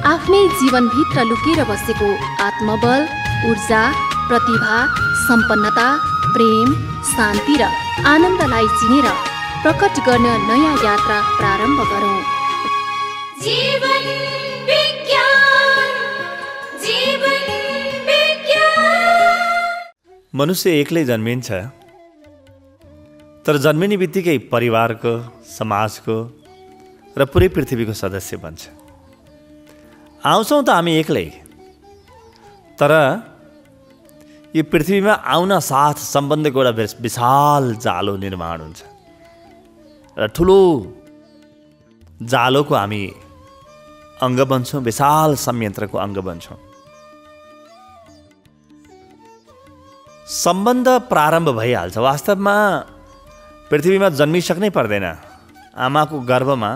आफ्नै जीवनभित्र लुकेर बसेको आत्मबल, ऊर्जा, प्रतिभा, सम्पन्नता, प्रेम, शान्ति र आनन्दलाई चिनेर प्रकट गर्न नयाँ यात्रा प्रारम्भ गरौँ। जीवन विज्ञान, जीवन विज्ञान। मनुष्य एक्लै जन्मिन्छ, तर जन्मिने बित्तिकै परिवारको, समाजको र पुरै पृथ्वीको सदस्य बन्छ। आउँछौँ त हामी एक्लै, तर यो पृथ्वीमा आउन साथ सम्बन्धको एउटा विशाल जालो निर्माण हुन्छ र ठुलो जालोको हामी अङ्ग बन्छौँ, विशाल संयन्त्रको अङ्ग बन्छौँ। सम्बन्ध प्रारम्भ भइहाल्छ। वास्तवमा पृथ्वीमा जन्मिसक्नै पर्दैन। आमाको गर्भमा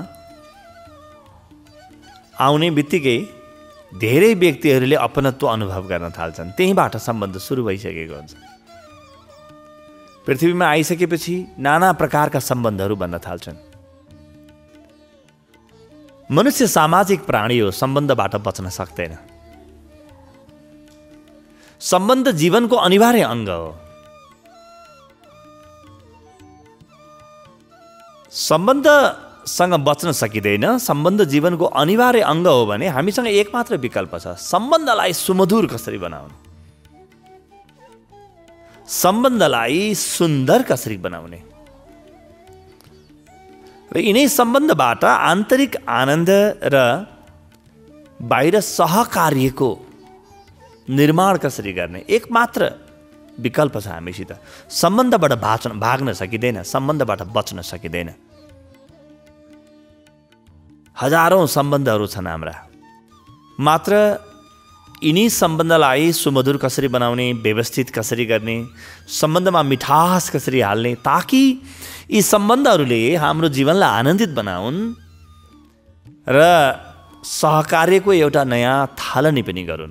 आउने बित्तिकै धेरै व्यक्तिहरूले अपनत्व अनुभव गर्न थाल्छन्। त्यहीँबाट सम्बन्ध सुरु भइसकेको हुन्छ। पृथ्वीमा आइसकेपछि नाना प्रकारका सम्बन्धहरू बन्न थाल्छन्। मनुष्य सामाजिक प्राणी हो, सम्बन्धबाट बच्न सक्दैन। सम्बन्ध जीवनको अनिवार्य अङ्ग हो। सम्बन्धसँग बच्न सकिँदैन। सम्बन्ध जीवनको अनिवार्य अङ्ग हो भने हामीसँग एक मात्र विकल्प छ, सम्बन्धलाई सुमधुर कसरी बनाउने, सम्बन्धलाई सुन्दर कसरी बनाउने र यिनै सम्बन्धबाट आन्तरिक आनन्द र बाहिर सहकार्यको निर्माण कसरी गर्ने एक मात्र विकल्प छ हामीसित। सम्बन्धबाट भाग्न सकिँदैन, सम्बन्धबाट बच्न सकिँदैन। हजारौँ सम्बन्धहरू छन् हाम्रा, मात्र यिनी सम्बन्धलाई सुमधुर कसरी बनाउने, व्यवस्थित कसरी गर्ने, सम्बन्धमा मिठास कसरी हाल्ने, ताकि यी सम्बन्धहरूले हाम्रो जीवनलाई आनन्दित बनाउन् र सहकार्यको एउटा नयाँ थालनी पनि गरून्।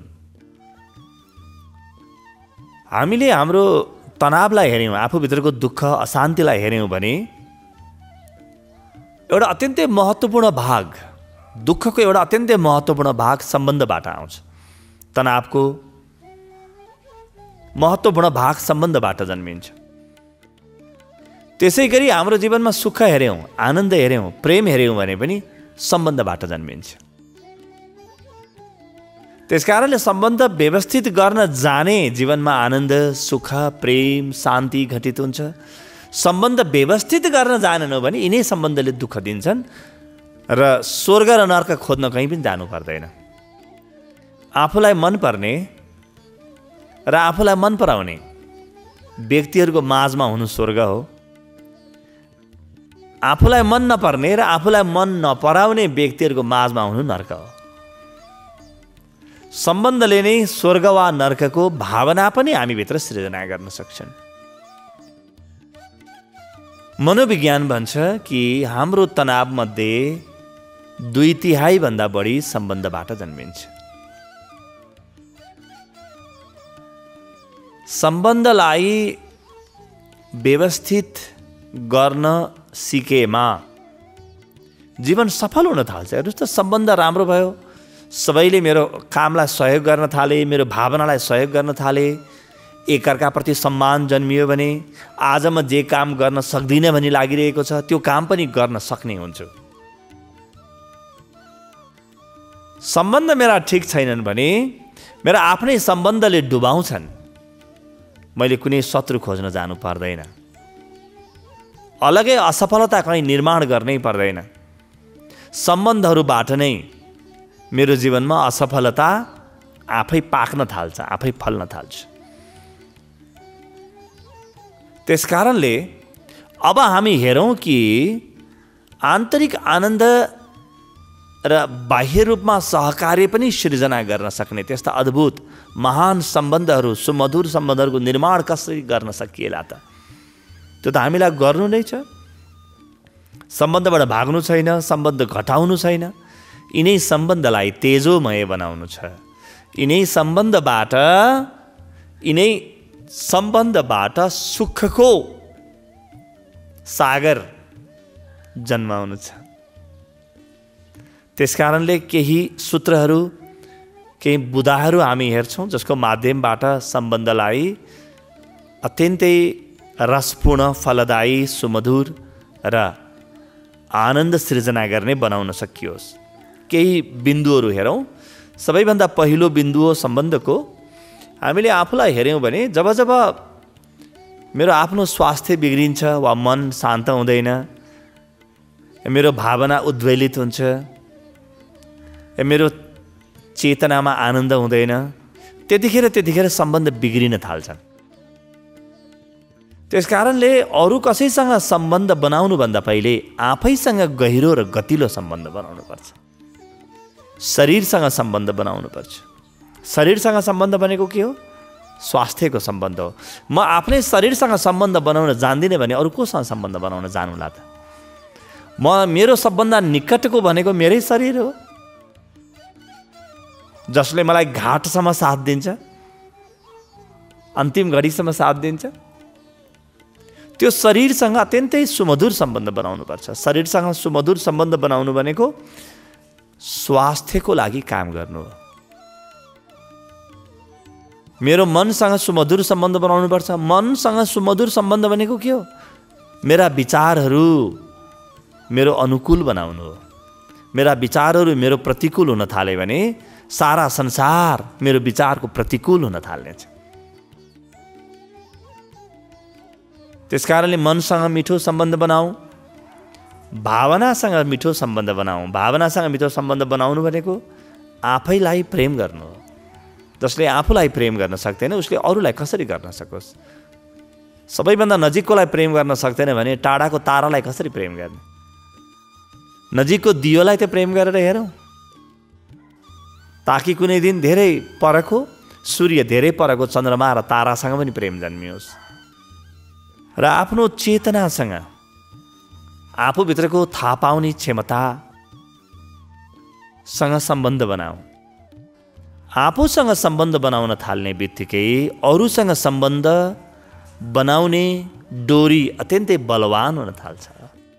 हामीले हाम्रो तनावलाई हेऱ्यौँ, आफूभित्रको दुःख अशान्तिलाई हेऱ्यौँ भने एउटा अत्यन्तै महत्त्वपूर्ण भाग, दुःखको एउटा अत्यन्तै महत्त्वपूर्ण भाग सम्बन्धबाट आउँछ। तनावको महत्त्वपूर्ण भाग सम्बन्धबाट जन्मिन्छ। त्यसै गरी हाम्रो जीवनमा सुख हेऱ्यौँ, आनन्द हेऱ्यौँ, प्रेम हेऱ्यौँ भने पनि सम्बन्धबाट जन्मिन्छ। त्यसकारणले सम्बन्ध व्यवस्थित गर्न जाने जीवनमा आनन्द, सुख, प्रेम, शान्ति घटित हुन्छ। सम्बन्ध व्यवस्थित गर्न जानेनौँ भने यिनै सम्बन्धले दुःख दिन्छन् र स्वर्ग र नर्क खोज्न कहीँ पनि जानु पर्दैन। आफूलाई मनपर्ने र आफूलाई मन पराउने व्यक्तिहरूको माझमा हुनु स्वर्ग हो। आफूलाई मन नपर्ने र आफूलाई मन नपराउने व्यक्तिहरूको माझमा हुनु नर्क हो। सम्बन्धले नै स्वर्ग वा नर्कको भावना पनि हामीभित्र सृजना गर्न सक्छन्। मनोविज्ञान भन्छ कि हाम्रो तनावमध्ये 2/3 भन्दा बढी सम्बन्धबाट जन्मिन्छ। सम्बन्धलाई व्यवस्थित गर्न सिकेमा जीवन सफल हुन थाल्छ। हेर्नुहोस् त, सम्बन्ध राम्रो भयो, सबैले मेरो कामलाई सहयोग गर्न थाले, मेरो भावनालाई सहयोग गर्न थाले, एकअर्काप्रति सम्मान जन्मियो भने आज म जे काम गर्न सक्दिनँ भनी लागिरहेको छ त्यो काम पनि गर्न सक्ने हुन्छु। सम्बन्ध मेरा ठिक छैनन् भने मेरा आफ्नै सम्बन्धले डुबाउँछन्। मैले कुनै शत्रु खोज्न जानु पर्दैन, अलगै असफलता कहीँ निर्माण गर्नै पर्दैन। सम्बन्धहरूबाट नै मेरो जीवनमा असफलता आफै पाक्न थाल्छ, आफै फल्न थाल्छ। त्यसकारणले अब हामी हेरौँ कि आन्तरिक आनन्द र बाह्य रूपमा सहकार्य पनि सृजना गर्न सक्ने त्यस्ता अद्भुत महान सम्बन्धहरू, सुमधुर सम्बन्धहरूको निर्माण कसरी गर्न सकिएला त? त्यो त हामीलाई गर्नु नै छ। सम्बन्धबाट भाग्नु छैन, सम्बन्ध घटाउनु छैन, यिनै सम्बन्धलाई तेजोमय बनाउनु छ। यिनै सम्बन्धबाट सुखको सागर जन्माउनु छ। त्यसकारणले केही सूत्रहरू, केही बुदाहरू हामी हेर्छौँ जसको माध्यमबाट सम्बन्धलाई अत्यन्तै रसपूर्ण, फलदायी, सुमधुर र आनन्द सृजना गर्ने बनाउन सकियोस्। केही बिन्दुहरू हेरौँ। सबैभन्दा पहिलो बिन्दु हो सम्बन्धको। हामीले आफूलाई हेऱ्यौँ भने जब जब मेरो आफ्नो स्वास्थ्य बिग्रिन्छ वा मन शान्त हुँदैन, मेरो भावना उद्वेलित हुन्छ, मेरो चेतनामा आनन्द हुँदैन, त्यतिखेर सम्बन्ध बिग्रिन थाल्छन्। त्यसकारणले अरू कसैसँग सम्बन्ध बनाउनुभन्दा पहिले आफैसँग गहिरो र गतिलो सम्बन्ध बनाउनुपर्छ। शरीरसँग सम्बन्ध बनाउनुपर्छ। शरीरसँग सम्बन्ध भनेको के हो? स्वास्थ्यको सम्बन्ध हो। म आफ्नै शरीरसँग सम्बन्ध बनाउन जान्दिनँ भने अरू कोसँग सम्बन्ध बनाउन जानुला त? मेरो सबभन्दा निकटको भनेको मेरै शरीर हो, जसले मलाई घाटसम्म साथ दिन्छ, अन्तिम घडीसम्म साथ दिन्छ। त्यो शरीरसँग अत्यन्तै सुमधुर सम्बन्ध बनाउनुपर्छ। शरीरसँग सुमधुर सम्बन्ध बनाउनु भनेको स्वास्थ्यको लागि काम गर्नु हो। मेरो मनसँग सुमधुर सम्बन्ध बनाउनुपर्छ। मनसँग सुमधुर सम्बन्ध भनेको के हो? मेरा विचारहरू मेरो अनुकूल बनाउनु हो। मेरा विचारहरू मेरो प्रतिकूल हुन थाले भने सारा संसार मेरो विचारको प्रतिकूल हुन थाल्नेछ। त्यसकारणले मनसँग मिठो सम्बन्ध बनाऊ, भावनासँग मिठो सम्बन्ध बनाऊ। भावनासँग मिठो सम्बन्ध बनाउनु भनेको आफैलाई प्रेम गर्नु हो। जसले आफूलाई प्रेम गर्न सक्दैन उसले अरूलाई कसरी गर्न सकोस्? सबैभन्दा नजिककोलाई प्रेम गर्न सक्दैन भने टाढाको तारालाई कसरी प्रेम गर्ने? नजिकको दियोलाई त प्रेम गरेर हेरौँ, ताकि कुनै दिन धेरै परको सूर्य, धेरै परको चन्द्रमा र तारासँग पनि प्रेम जन्मियोस्। र आफ्नो चेतनासँग, आफूभित्रको थाहा पाउने क्षमतासँग सम्बन्ध बनाऊ। आफूसँग सम्बन्ध बनाउन थाल्ने बित्तिकै अरूसँग सम्बन्ध बनाउने डोरी अत्यन्तै बलवान हुन थाल्छ।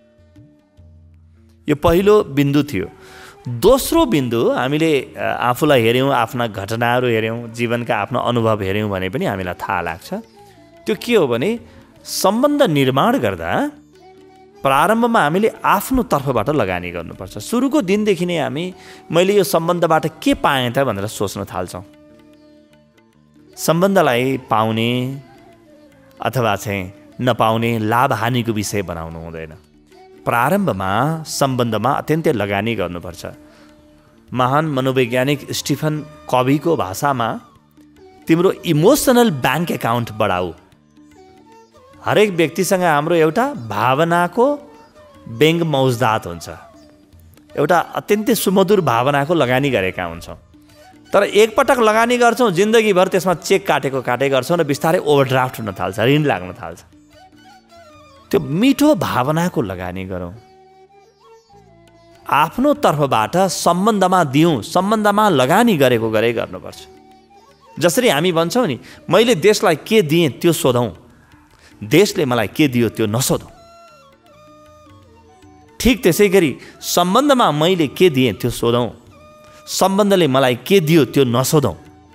यो पहिलो बिन्दु थियो। दोस्रो बिन्दु, हामीले आफूलाई हेऱ्यौँ, आफ्ना घटनाहरू हेऱ्यौँ, जीवनका आफ्नो अनुभव हेऱ्यौँ भने पनि हामीलाई थाहा लाग्छ। त्यो के हो भने सम्बन्ध निर्माण गर्दा प्रारम्भमा हामीले आफ्नो तर्फबाट लगानी गर्नुपर्छ। सुरुको दिनदेखि नै मैले यो सम्बन्धबाट के पाएँ त भनेर सोच्न थाल्छौँ। सम्बन्धलाई पाउने अथवा चाहिँ नपाउने लाभ हानिको विषय बनाउनु हुँदैन। प्रारम्भमा सम्बन्धमा अत्यन्तै लगानी गर्नुपर्छ। महान मनोवैज्ञानिक स्टिफन कभीको भाषामा तिम्रो इमोसनल ब्याङ्क एकाउन्ट बढाऊ। हरेक व्यक्तिसँग हाम्रो एउटा भावनाको ब्याङ्क मौजदात हुन्छ। एउटा अत्यन्तै सुमधुर भावनाको लगानी गरेका हुन्छौँ। तर एकपटक लगानी गर्छौँ, जिन्दगीभर त्यसमा चेक काटेको गर्छौँ र बिस्तारै ओभरड्राफ्ट हुन थाल्छ, ऋण लाग्न थाल्छ। त्यो मिठो भावनाको लगानी गरौँ। आफ्नो तर्फबाट सम्बन्धमा दिउँ, सम्बन्धमा लगानी गरेको गरे गर्नुपर्छ। जसरी हामी भन्छौँ नि, मैले देशलाई के दिएँ त्यो सोधौँ, देशले मलाई के दियो त्यो नसोधौँ। ठिक त्यसै गरी सम्बन्धमा मैले के दिएँ त्यो सोधौँ, सम्बन्धले मलाई के दियो त्यो नसोधौँ।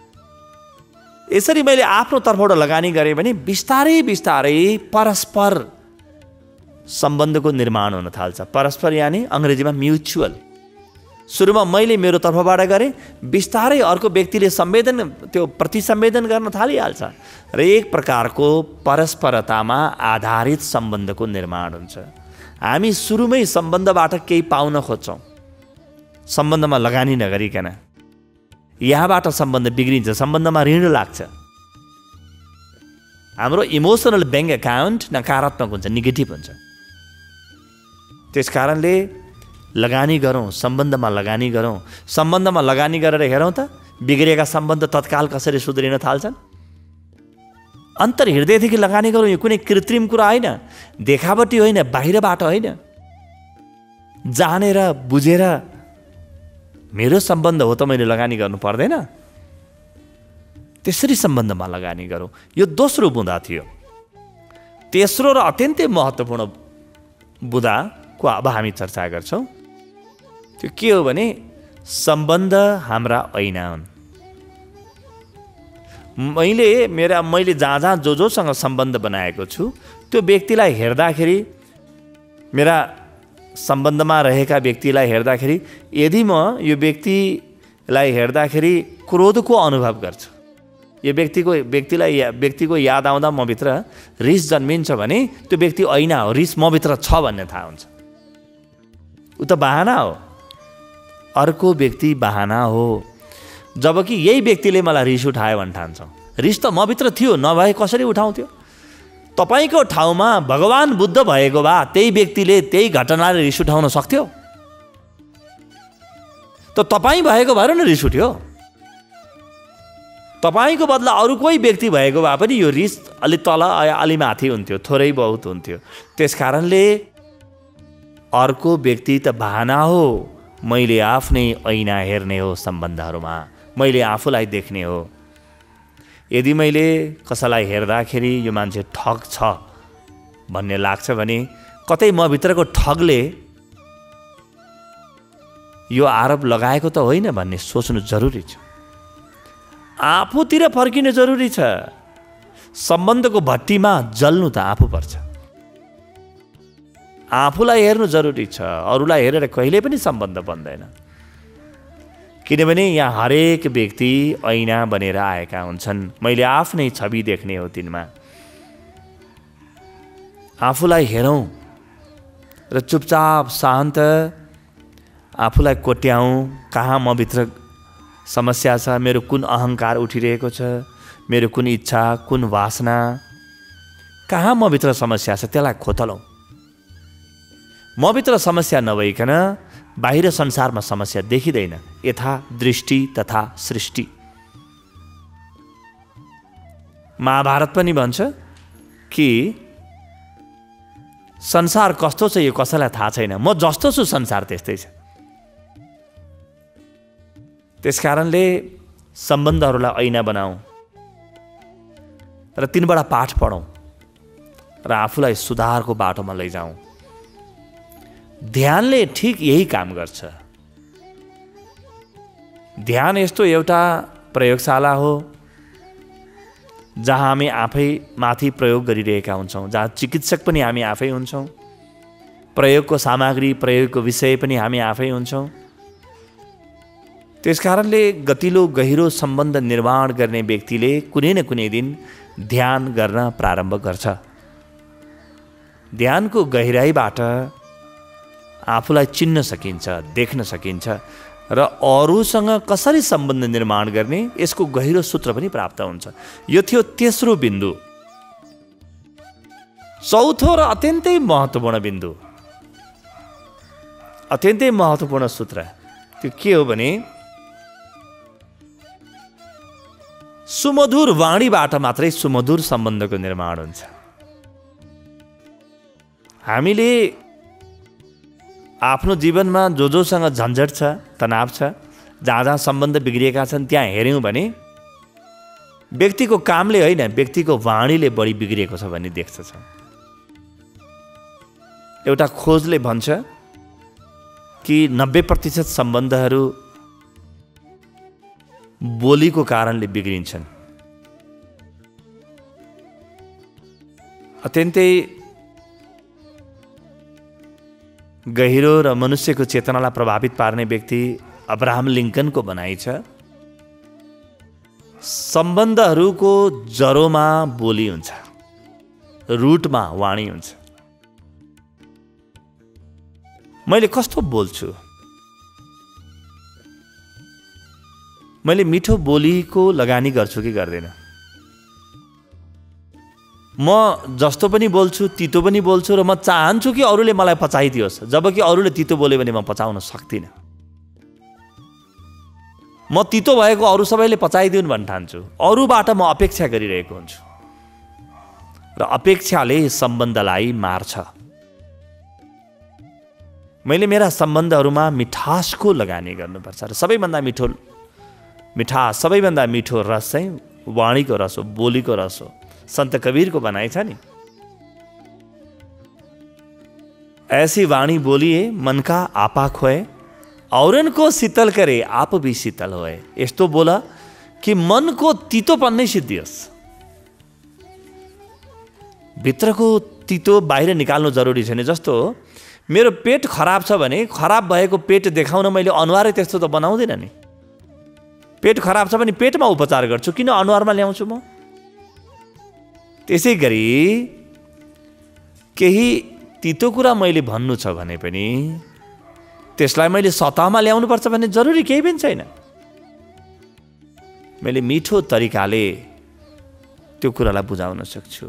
यसरी मैले आफ्नो तर्फबाट लगानी गरेँ भने बिस्तारै बिस्तारै परस्पर सम्बन्धको निर्माण हुन थाल्छ। परस्पर यानि अङ्ग्रेजीमा म्युचुअल। सुरुमा मैले मेरो तर्फबाट गरेँ, बिस्तारै अर्को व्यक्तिले त्यो प्रतिसंवेदन गर्न थालिहाल्छ र एक प्रकारको परस्परतामा आधारित सम्बन्धको निर्माण हुन्छ। हामी सुरुमै सम्बन्धबाट केही पाउन खोज्छौँ, सम्बन्धमा लगानी नगरिकन। यहाँबाट सम्बन्ध बिग्रिन्छ, सम्बन्धमा ऋण लाग्छ। हाम्रो इमोसनल ब्याङ्क एकाउन्ट नकारात्मक हुन्छ, नेगेटिभ हुन्छ। त्यसकारणले लगानी गरौँ, सम्बन्धमा लगानी गरौँ। सम्बन्धमा लगानी गरेर हेरौँ त बिग्रेका सम्बन्ध तत्काल कसरी सुध्रिन थाल्छन्। अन्तर हृदयदेखि लगानी गरौँ। यो कुनै कृत्रिम कुरा होइन, देखावटी होइन, बाहिरबाट होइन। जानेर बुझेर मेरो सम्बन्ध हो त मैले लगानी गर्नु पर्दैन, त्यसरी सम्बन्धमा लगानी गरौँ। यो दोस्रो बुँदा थियो। तेस्रो र अत्यन्तै महत्त्वपूर्ण बुँदाको अब हामी चर्चा गर्छौँ। त्यो के हो भने सम्बन्ध हाम्रा ऐना हुन्। मैले जहाँ जोसँग सम्बन्ध बनाएको छु त्यो व्यक्तिलाई हेर्दाखेरि, मेरा सम्बन्धमा रहेका व्यक्तिलाई हेर्दाखेरि, यदि म यो व्यक्तिलाई हेर्दाखेरि क्रोधको अनुभव गर्छु, यो व्यक्तिको याद आउँदा मभित्र रिस जन्मिन्छ भने त्यो व्यक्ति ऐना हो, रिस मभित्र छ भन्ने थाहा हुन्छ। ऊ त बहाना हो, अर्को व्यक्ति बहाना हो। जबकि यही व्यक्तिले मलाई रिस उठायो भने ठान्छौँ, रिस त मभित्र थियो, नभए कसरी उठाउँथ्यो? तपाईँको ठाउँमा भगवान बुद्ध भएको भए त्यही व्यक्तिले त्यही घटनाले रिस उठाउन सक्थ्यो? त तपाईँ भएको भएर न रिस उठ्यो। तपाईँको बदला अरू कोही व्यक्ति भएको भए पनि यो रिस अलि तल अलि माथि हुन्थ्यो, थोरै बहुत हुन्थ्यो। त्यस कारणले अर्को व्यक्ति त बहाना हो, मैले आफ्नै ऐना हेर्ने हो सम्बन्धहरूमा, मैले आफूलाई देख्ने हो। यदि मैले कसैलाई हेर्दाखेरि यो मान्छे ठग छ भन्ने लाग्छ भने कतै मभित्रको ठगले यो आरोप लगाएको त होइन भन्ने सोच्नु जरुरी छ। आफूतिर फर्किनु जरुरी छ। सम्बन्धको भट्टीमा जल्नु त आफू पर्छ। आफूलाई हेर्नु जरुरी छ, अरूलाई हेरेर कहिले पनि सम्बन्ध बन्दैन। किनभने यहाँ हरेक व्यक्ति ऐना बनेर आएका हुन्छन्। मैले आफ्नै छवि देख्ने हो तिनमा। आफूलाई हेरौँ र चुपचाप शान्त आफूलाई कोट्याउँ, कहाँ मभित्र समस्या छ, मेरो कुन अहङ्कार उठिरहेको छ, मेरो कुन इच्छा, कुन वासना, कहाँ मभित्र समस्या छ त्यसलाई खोतलौँ। मभित्र समस्या नभइकन बाहिर संसारमा समस्या देखिँदैन। यथा दृष्टि तथा सृष्टि। महाभारत पनि भन्छ कि संसार कस्तो छ यो कसैलाई थाहा छैन, म जस्तो छु संसार त्यस्तै छ। त्यसकारणले सम्बन्धहरूलाई ऐना बनाऊ र तिनबाट पाठ पढौँ र आफूलाई सुधारको बाटोमा लैजाउँ। ध्यानले ठिक यही काम गर्छ। ध्यान यस्तो एउटा प्रयोगशाला हो जहाँ हामी आफै माथि प्रयोग गरिरहेका हुन्छौँ, जहाँ चिकित्सक पनि हामी आफै हुन्छौँ, प्रयोगको सामग्री, प्रयोगको विषय पनि हामी आफै हुन्छौँ। त्यसकारणले गतिलो गहिरो सम्बन्ध निर्माण गर्ने व्यक्तिले कुनै न कुनै दिन ध्यान गर्न प्रारम्भ गर्छ। ध्यानको गहिराईबाट आफूलाई चिन्न सकिन्छ, देख्न सकिन्छ र अरूसँग कसरी सम्बन्ध निर्माण गर्ने यसको गहिरो सूत्र पनि प्राप्त हुन्छ। यो थियो तेस्रो बिन्दु। चौथो र अत्यन्तै महत्त्वपूर्ण बिन्दु, अत्यन्तै महत्त्वपूर्ण सूत्र त्यो के हो भने सुमधुर वाणीबाट मात्रै सुमधुर सम्बन्धको निर्माण हुन्छ। हामीले आफ्नो जीवनमा जोसँग झन्झट छ, तनाव छ, जहाँ सम्बन्ध बिग्रिएका छन् त्यहाँ हेऱ्यौँ भने व्यक्तिको कामले होइन, व्यक्तिको वाणीले बढी बिग्रिएको छ भन्ने देख्छौँ। एउटा खोजले भन्छ कि 90% सम्बन्धहरू बोलीको कारणले बिग्रिन्छन्। अत्यन्तै गहिरो र मनुष्यको चेतनालाई प्रभावित पार्ने व्यक्ति अब्राहम लिङ्कनको भनाइ छ, सम्बन्धहरूको जरोमा बोली हुन्छ, रुटमा वाणी हुन्छ। मैले कस्तो बोल्छु, मैले मिठो बोलीको लगानी गर्छु कि गर्दैन? म जस्तो पनि बोल्छु, तितो पनि बोल्छु र म चाहन्छु कि अरूले मलाई पचाइदियोस्, जबकि अरूले तितो बोल्यो भने म पचाउन सक्दिनँ। म तितो भएको अरू सबैले पचाइदिउन् भन्न ठान्छु, अरूबाट म अपेक्षा गरिरहेको हुन्छु र अपेक्षाले सम्बन्धलाई मार्छ। मैले मेरा सम्बन्धहरूमा मिठासको लगानी गर्नुपर्छ र सबैभन्दा मिठास, सबैभन्दा मिठो रस चाहिँ वाणीको रस हो, बोलीको रस हो। संत कबीरको भनाइ छ नि, ऐसी वाणी बोलिए मन का आपा खोए, औरन को शीतल करे आप भी शीतल होए। यस्तो बोला कि मनको तितोपन नै सिद्धियोस्। भित्रको तितो बाहिर निकाल्नु जरुरी छैन। जस्तो मेरो पेट खराब छ भने खराब भएको पेट देखाउन मैले अनुहारै त्यस्तो त बनाउँदिनँ नि। पेट खराब छ भने पेटमा उपचार गर्छु, किन अनुहारमा ल्याउँछु म? त्यसै गरी केही तितो कुरा मैले भन्नु छ भने पनि त्यसलाई मैले सतहमा ल्याउनुपर्छ भन्ने जरुरी केही पनि छैन। मैले मिठो तरिकाले त्यो कुरालाई बुझाउन सक्छु।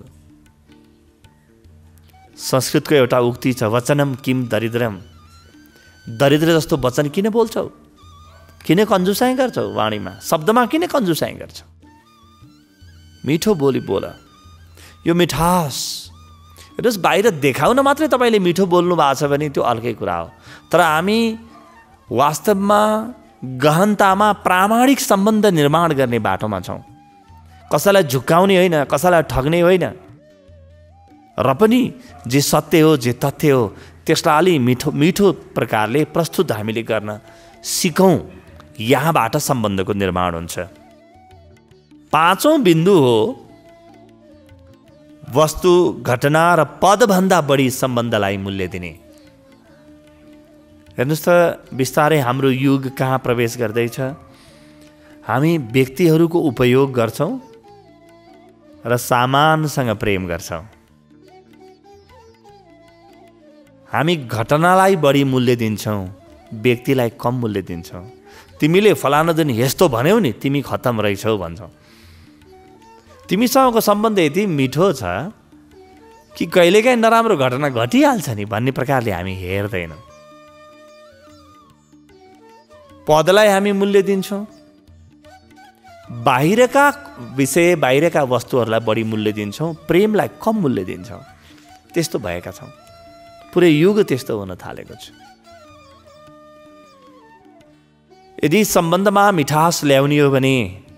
संस्कृतको एउटा उक्ति छ, वचनम किम दरिद्रम। दरिद्र जस्तो वचन किन बोल्छौ? किन कन्जुसाइ गर्छौ? वाणीमा शब्दमा किन कन्जुसाइ गर्छौ? मिठो बोली बोल। यो मिठास हेर्नुहोस्, बाहिर देखाउन मात्रै तपाईँले मिठो बोल्नु भएको छ भने त्यो अर्कै कुरा हो। तर हामी वास्तवमा गहनतामा प्रामाणिक सम्बन्ध निर्माण गर्ने बाटोमा छौँ। कसैलाई झुक्काउने होइन, कसैलाई ठग्ने होइन, र पनि जे सत्य हो, जे तथ्य हो त्यसलाई अलि मिठो मिठो प्रकारले प्रस्तुत हामीले गर्न सिकौँ। यहाँबाट सम्बन्धको निर्माण हुन्छ। पाँचौं बिन्दु हो वस्तु, घटना र पदभन्दा बढी सम्बन्धलाई मूल्य दिने। हेर्नुहोस् त, बिस्तारै हाम्रो युग कहाँ प्रवेश गर्दैछ। हामी व्यक्तिहरूको उपयोग गर्छौँ र सामानसँग प्रेम गर्छौँ। हामी घटनालाई बढी मूल्य दिन्छौँ, व्यक्तिलाई कम मूल्य दिन्छौँ। तिमीले फलाना दिन यस्तो भन्यौ नि, तिमी खत्तम रहेछौ भन्छौ। तिमीसँगको सम्बन्ध यति मिठो छ कि कहिलेकाहीँ नराम्रो घटना घटिहाल्छ नि भन्ने प्रकारले हामी हेर्दैनौँ। पदलाई हामी मूल्य दिन्छौँ, बाहिरका विषय, बाहिरका वस्तुहरूलाई बढी मूल्य दिन्छौँ, प्रेमलाई कम मूल्य दिन्छौँ। त्यस्तो भएका छौँ। पुरै युग त्यस्तो हुन थालेको छ। यदि सम्बन्धमा मिठास ल्याउने हो भने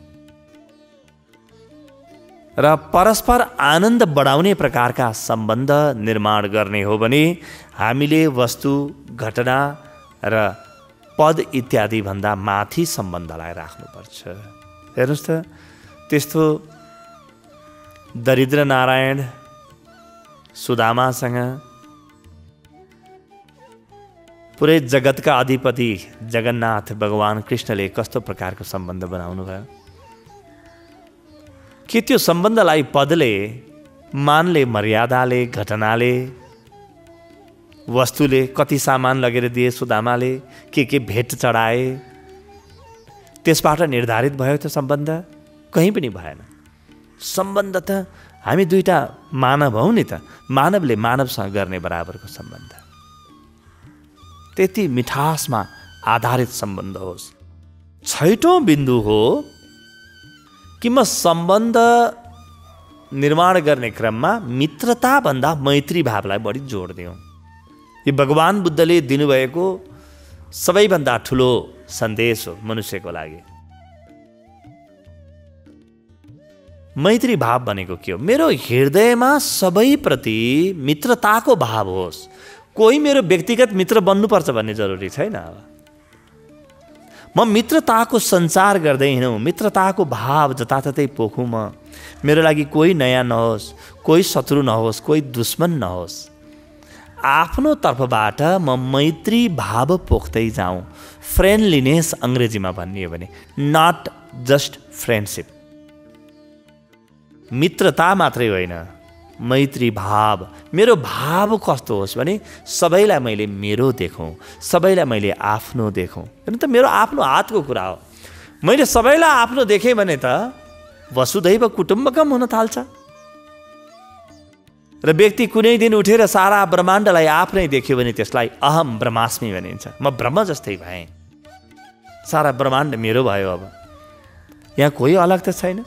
र परस्पर आनन्द बढाउने प्रकारका सम्बन्ध निर्माण गर्ने हो भने हामीले वस्तु, घटना र पद इत्यादि भन्दा माथि सम्बन्धलाई राख्नुपर्छ। हेर्नुहोस् त, त्यस्तो दरिद्र नारायण सुदामासँग पुरै जगतका अधिपति जगन्नाथ भगवान कृष्णले कस्तो प्रकारको सम्बन्ध बनाउनु भयो। के त्यो सम्बन्धलाई पदले, मानले, मर्यादाले, घटनाले, वस्तुले, कति सामान लगेर दिए सुदामाले, के भेट चढाए, त्यसबाट निर्धारित भयो त्यो सम्बन्ध? कहीँ पनि भएन। सम्बन्ध त हामी दुईटा मानव हौ नि त, मानवले मानवसँग गर्ने बराबरको सम्बन्ध, त्यति मिठासमा आधारित सम्बन्ध होस्। छैटौं बिन्दु हो कि म सम्बन्ध निर्माण गर्ने क्रममा मित्रताभन्दा मैत्री भावलाई बढी जोड दिउँ। यो भगवान बुद्धले दिनुभएको सबैभन्दा ठुलो सन्देश हो मनुष्यको लागि। मैत्री भाव भनेको के हो? मेरो हृदयमा सबैप्रति मित्रताको भाव होस्। कोही मेरो व्यक्तिगत मित्र बन्नुपर्छ भन्ने जरुरी छैन। अब म मित्रताको सञ्चार गर्दै हिँडौँ, मित्रताको भाव जताततै पोखौँ। म मेरो लागि कोही नयाँ नहोस्, कोही शत्रु नहोस्, कोही दुश्मन नहोस्। आफ्नो तर्फबाट म मैत्री भाव पोख्दै जाउँ। फ्रेन्डलिनेस अङ्ग्रेजीमा भनियो भने, नट जस्ट फ्रेन्डसिप। मित्रता मात्रै होइन, मैत्री भाव। मेरो भाव कस्तो होस् भने सबैलाई मैले मेरो देखौँ, सबैलाई मैले आफ्नो देखौँ। किन त मेरो आफ्नो हातको कुरा हो। मैले सबैलाई आफ्नो देखेँ भने त वसुधैव कुटुम्बकम हुन थाल्छ। र व्यक्ति कुनै दिन उठेर सारा ब्रह्माण्डलाई आफ्नै देख्यो भने त्यसलाई अहम ब्रह्मास्मि भनिन्छ। म ब्रह्म जस्तै भएँ, सारा ब्रह्माण्ड मेरो भयो। अब यहाँ कोही अलग त छैन।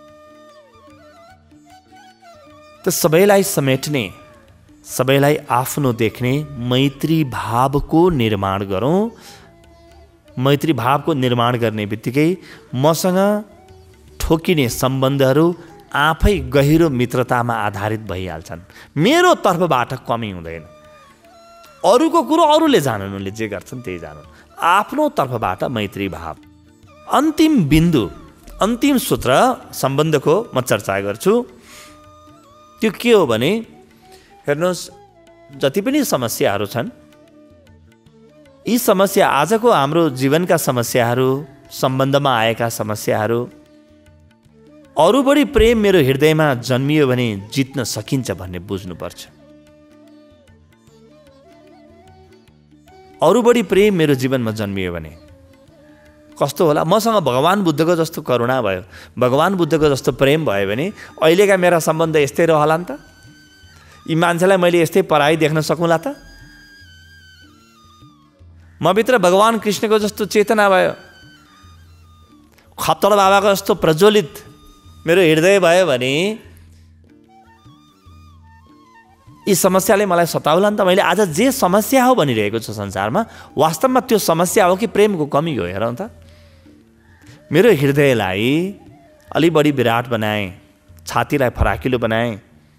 त सबैलाई समेट्ने, सबैलाई आफ्नो देख्ने मैत्री भावको निर्माण गरौँ। मैत्री भावको निर्माण गर्ने बित्तिकै मसँग ठोकिने सम्बन्धहरू आफै गहिरो मित्रतामा आधारित भइहाल्छन्। मेरो तर्फबाट कमी हुँदैन। अरूको कुरो अरूले जानन्, उनले जे गर्छन् त्यही जानन्। आफ्नो तर्फबाट मैत्री भाव। अन्तिम बिन्दु, अन्तिम सूत्र सम्बन्धको म चर्चा गर्छु। त्यो के हो भने, हेर्नुहोस्, जति पनि समस्याहरू छन्, यी समस्या आजको हाम्रो जीवनका समस्याहरू, सम्बन्धमा आएका समस्याहरू, अरू बढी प्रेम मेरो हृदयमा जन्मियो भने जित्न सकिन्छ भन्ने बुझ्नुपर्छ। अरू बढी प्रेम मेरो जीवनमा जन्मियो भने कस्तो होला? मसँग भगवान बुद्धको जस्तो करुणा भयो, भगवान बुद्धको जस्तो प्रेम भयो भने अहिलेका मेरा सम्बन्ध यस्तै रहला नि त? यी मान्छेलाई मैले यस्तै पराई देख्न सकौँला त? म भित्र भगवान कृष्णको जस्तो चेतना भयो, खप्तड बाबाको जस्तो प्रज्वलित मेरो हृदय भयो भने यी समस्याले मलाई सताउला नि त? मैले आज जे समस्या हो भनिरहेको छु संसारमा, वास्तवमा त्यो समस्या हो कि प्रेमको कमी हो? हेरौँ त। मेरो हृदयलाई अलि बढी विराट बनाएँ, छातीलाई फराकिलो बनाएँ,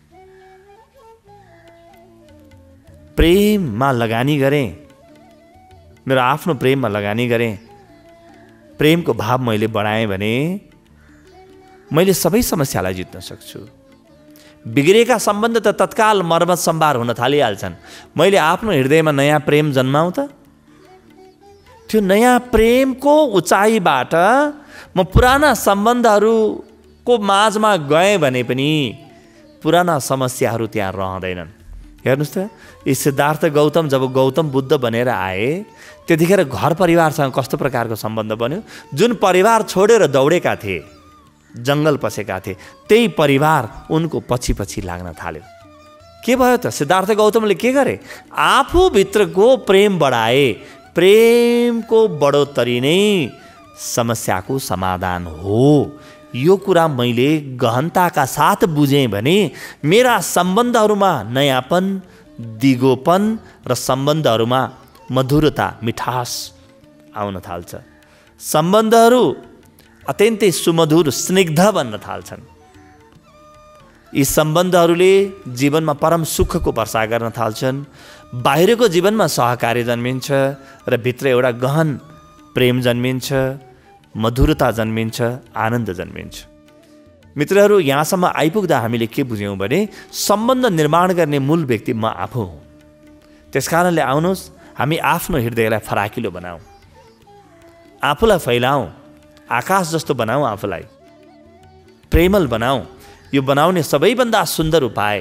प्रेममा लगानी गरेँ, मेरो आफ्नो प्रेममा लगानी गरेँ, प्रेमको भाव मैले बढाएँ भने मैले सबै समस्यालाई जित्न सक्छु। बिग्रेका सम्बन्ध त तत्काल मर्मत सम्भार हुन थालिहाल्छन्। मैले आफ्नो हृदयमा नयाँ प्रेम जन्माउँ त? त्यो नयाँ प्रेमको उचाइबाट म पुराना सम्बन्धहरूको माझमा गएँ भने पनि पुराना समस्याहरू त्यहाँ रहँदैनन्। हेर्नुहोस् त, यी सिद्धार्थ गौतम जब गौतम बुद्ध बनेर आए त्यतिखेर घर परिवारसँग कस्तो प्रकारको सम्बन्ध बन्यो? जुन परिवार छोडेर दौडेका थिए, जङ्गल पसेका थिए, त्यही परिवार उनको पछि पछि लाग्न थाल्यो। के भयो त? सिद्धार्थ गौतमले के गरे? आफूभित्रको प्रेम बढाए। प्रेमको बढोत्तरी नै समस्याको समाधान हो। यो कुरा मैले गहनताका साथ बुझेँ भने मेरा सम्बन्धहरूमा नयाँपन, दिगोपन र सम्बन्धहरूमा मधुरता, मिठास आउन थाल्छ। सम्बन्धहरू अत्यन्तै सुमधुर, स्निग्ध बन्न थाल्छन्। यी सम्बन्धहरूले जीवनमा परम सुखको वर्षा गर्न थाल्छन्। बाहिरको जीवनमा सहकार्य जन्मिन्छ र भित्र एउटा गहन प्रेम जन्मिन्छ, मधुरता जन्मिन्छ, आनन्द जन्मिन्छ। मित्रहरू, यहाँसम्म आइपुग्दा हामीले के बुझ्यौँ भने सम्बन्ध निर्माण गर्ने मूल व्यक्ति म आफू हुँ। त्यसकारणले आउनुहोस् हामी आफ्नो हृदयलाई फराकिलो बनाऊ, आफूलाई फैलाऊ, आकाश जस्तो बनाऊ, आफूलाई प्रेमल बनाऊ। यो बनाउने सबैभन्दा सुन्दर उपाय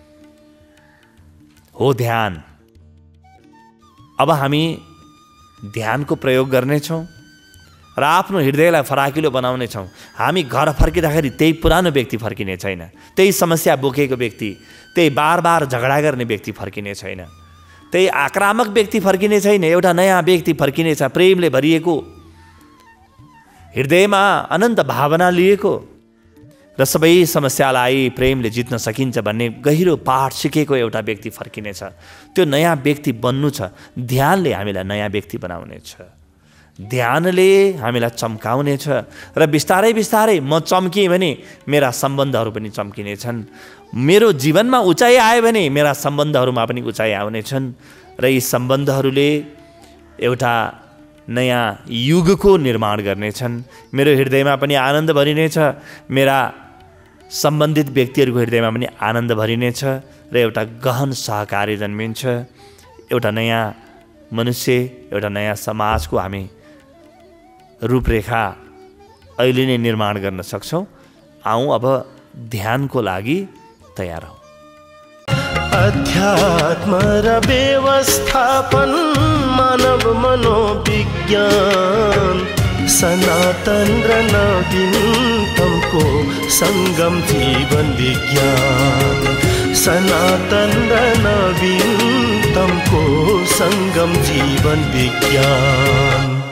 हो ध्यान। अब हामी ध्यानको प्रयोग गर्नेछौँ र आफ्नो हृदयलाई फराकिलो बनाउने छौँ। हामी घर फर्किँदाखेरि त्यही पुरानो व्यक्ति फर्किने छैन, त्यही समस्या बोकेको व्यक्ति, त्यही बार बार झगडा गर्ने व्यक्ति फर्किने छैन, त्यही आक्रामक व्यक्ति फर्किने छैन। एउटा नयाँ व्यक्ति फर्किनेछ, प्रेमले भरिएको, हृदयमा अनन्त भावना लिएको र सबै समस्यालाई प्रेमले जित्न सकिन्छ भन्ने गहिरो पाठ सिकेको एउटा व्यक्ति फर्किनेछ। त्यो नयाँ व्यक्ति बन्नु छ। ध्यानले हामीलाई नयाँ व्यक्ति बनाउनेछ, ध्यानले हामीलाई चम्काउनेछ र बिस्तारै बिस्तारै म चम्किएँ भने मेरा सम्बन्धहरू पनि चम्किनेछन्। मेरो जीवनमा उचाइ आयो भने मेरा सम्बन्धहरूमा पनि उचाइ आउनेछन् र यी सम्बन्धहरूले एउटा नयाँ युगको निर्माण गर्नेछन्। मेरो हृदयमा पनि आनन्द भरिनेछ, मेरा सम्बन्धित व्यक्तिहरूको हृदयमा पनि आनन्द भरिनेछ र एउटा गहन सहकार्य जन्मिन्छ। एउटा नयाँ मनुष्य, एउटा नयाँ समाजको हामी रूपरेखा अहिले नै निर्माण गर्न सक्छौँ। आउँ अब ध्यानको लागि तयार हौँ। अध्यात्म र व्यवस्थापन, मानव मनोविज्ञान, सनातन र नवीनतमको सङ्गम जीवन विज्ञान, सनातन र नवीनतमको सङ्गम जीवन विज्ञान।